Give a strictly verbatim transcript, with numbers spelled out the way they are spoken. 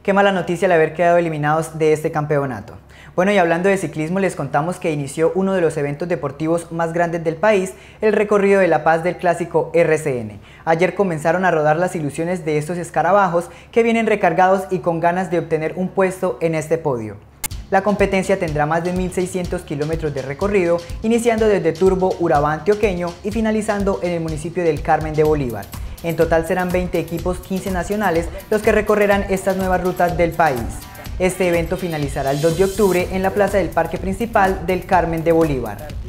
Qué mala noticia el haber quedado eliminados de este campeonato. Bueno, y hablando de ciclismo, les contamos que inició uno de los eventos deportivos más grandes del país, el recorrido de La Paz del clásico R C N. Ayer comenzaron a rodar las ilusiones de estos escarabajos que vienen recargados y con ganas de obtener un puesto en este podio. La competencia tendrá más de mil seiscientos kilómetros de recorrido, iniciando desde Turbo, Urabá antioqueño y finalizando en el municipio del Carmen de Bolívar. En total serán veinte equipos, quince nacionales, los que recorrerán estas nuevas rutas del país. Este evento finalizará el dos de octubre en la plaza del Parque Principal del Carmen de Bolívar.